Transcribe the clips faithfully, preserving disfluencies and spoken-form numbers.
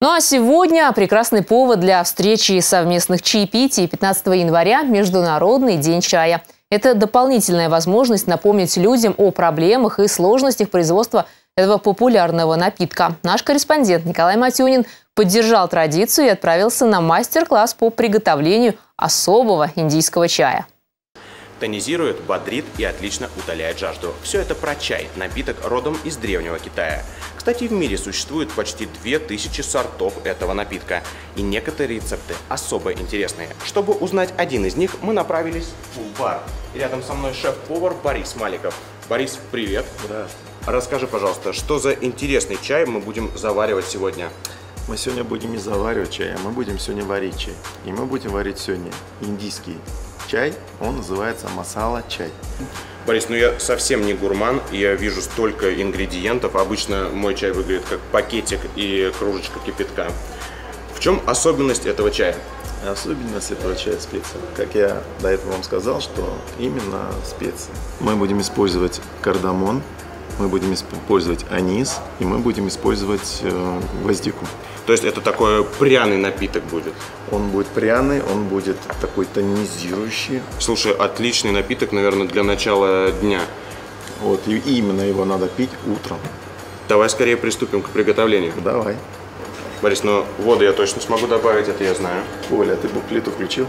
Ну а сегодня прекрасный повод для встречи и совместных чаепитий. пятнадцатого января – Международный день чая. Это дополнительная возможность напомнить людям о проблемах и сложностях производства этого популярного напитка. Наш корреспондент Николай Матюнин поддержал традицию и отправился на мастер-класс по приготовлению особого индийского чая. Тонизирует, бодрит и отлично утоляет жажду. Все это про чай, напиток родом из древнего Китая. Кстати, в мире существует почти две тысячи сортов этого напитка. И некоторые рецепты особо интересные. Чтобы узнать один из них, мы направились в бар. Рядом со мной шеф-повар Борис Маликов. Борис, привет. Здравствуй. Расскажи, пожалуйста, что за интересный чай мы будем заваривать сегодня? Мы сегодня будем не заваривать чай, а мы будем сегодня варить чай. И мы будем варить сегодня индийский чай, он называется масала-чай. Борис, ну я совсем не гурман, я вижу столько ингредиентов. Обычно мой чай выглядит как пакетик и кружечка кипятка. В чем особенность этого чая? Особенность этого чая — специи. Как я до этого вам сказал, что именно специи. Мы будем использовать кардамон, мы будем использовать анис и мы будем использовать э, гвоздику. То есть это такой пряный напиток будет? Он будет пряный, он будет такой тонизирующий. Слушай, отличный напиток, наверное, для начала дня. Вот, и именно его надо пить утром. Давай скорее приступим к приготовлению. Давай. Борис, ну воду я точно смогу добавить, это я знаю. Оля, ты бы плиту включил?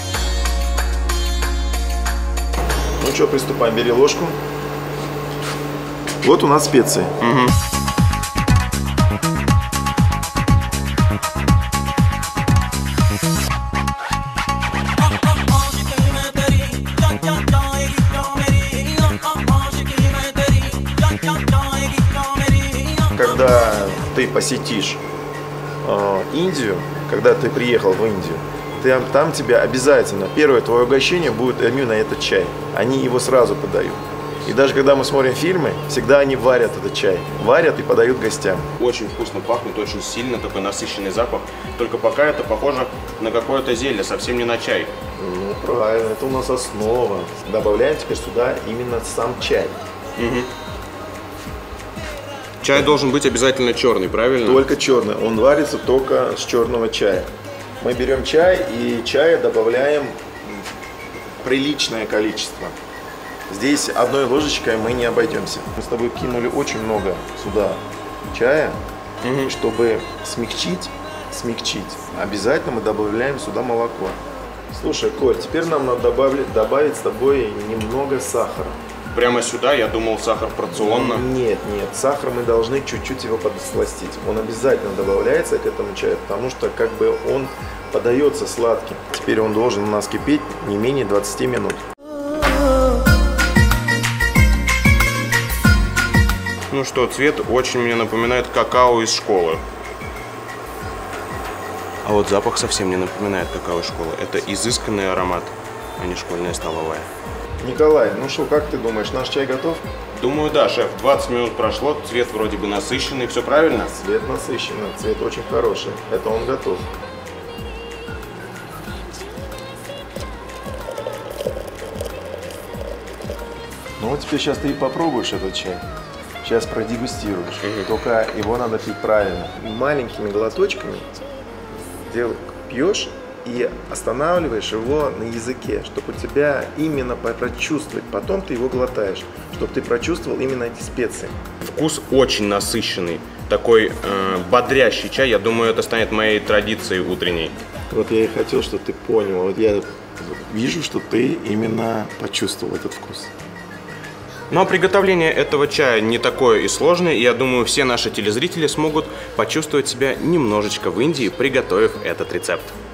Ну что, приступаем, бери ложку. Вот у нас специи. Угу. Когда ты посетишь э, Индию, когда ты приехал в Индию, ты, там тебе обязательно первое твое угощение будет именно этот чай. Они его сразу подают. И даже когда мы смотрим фильмы, всегда они варят этот чай. Варят и подают гостям. Очень вкусно пахнет, очень сильно, такой насыщенный запах. Только пока это похоже на какое-то зелье, совсем не на чай. Ну, правильно, это у нас основа. Добавляем теперь сюда именно сам чай. Угу. Чай должен быть обязательно черный, правильно? Только черный. Он варится только с черного чая. Мы берем чай и чая добавляем приличное количество. Здесь одной ложечкой мы не обойдемся. Мы с тобой кинули очень много сюда чая, угу. Чтобы смягчить, смягчить. Обязательно мы добавляем сюда молоко. Слушай, Коль, теперь нам надо добавить, добавить с тобой немного сахара. Прямо сюда? Я думал, сахар порционно. Нет, нет, сахар мы должны чуть-чуть его подсластить. Он обязательно добавляется к этому чаю, потому что как бы он подается сладким. Теперь он должен у нас кипеть не менее двадцати минут. Ну что, цвет очень мне напоминает какао из школы. А вот запах совсем не напоминает какао из школы. Это изысканный аромат, а не школьная столовая. Николай, ну что, как ты думаешь, наш чай готов? Думаю, да, шеф. двадцать минут прошло, цвет вроде бы насыщенный, все правильно? Цвет насыщенный, цвет очень хороший. Это он готов. Ну вот теперь сейчас ты и попробуешь этот чай. Сейчас продегустируешь. Угу. Только его надо пить правильно. Маленькими глоточками делай, пьешь и останавливаешь его на языке, чтобы у тебя именно прочувствовать. Потом ты его глотаешь, чтобы ты прочувствовал именно эти специи. Вкус очень насыщенный, такой э, бодрящий чай. Я думаю, это станет моей традицией утренней. Вот я и хотел, чтобы ты понял. Вот я вижу, что ты именно почувствовал этот вкус. Но приготовление этого чая не такое и сложное, и я думаю, все наши телезрители смогут почувствовать себя немножечко в Индии, приготовив этот рецепт.